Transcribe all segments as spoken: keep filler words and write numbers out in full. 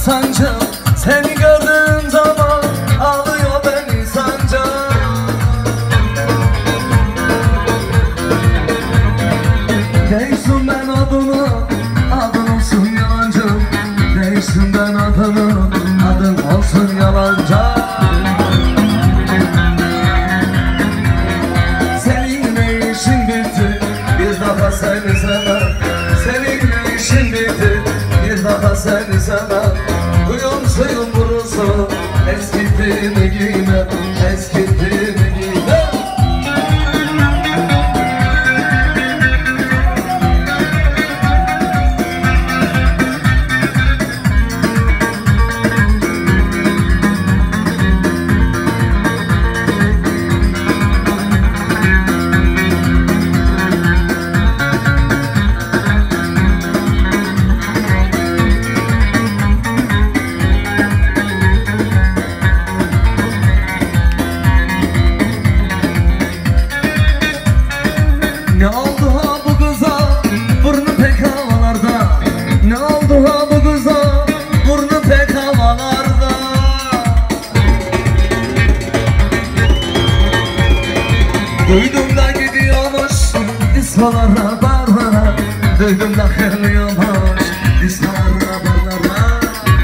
sancım, seni gördüğüm zaman ağlıyor beni sancım. Değişsin ben adını, adın olsun yalancım. Değişsin ben adını, adın olsun yalancı. Seninle işin bitti, bir daha seni sevmem. Seninle işin bitti, bir daha seni sevmem. Uyum suyum vurursun, eskittiğimi giymem, eskittiğimi giymem. Ne oldu ha bu kıza, burnu pek havalarda. Ne oldu ha bu kıza, burnu pek havalarda. Duydum da gidiyormuş diskolara, barlara. Duydum da hırlıyormuş diskolara, barlara.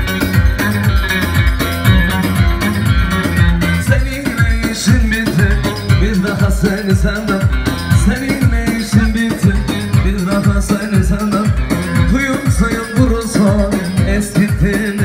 Seninle işin bitti, bir daha seni sevmem. Seninle işin bitti, bir daha seni sevmem. Kuyum sayıp vurursan eskittin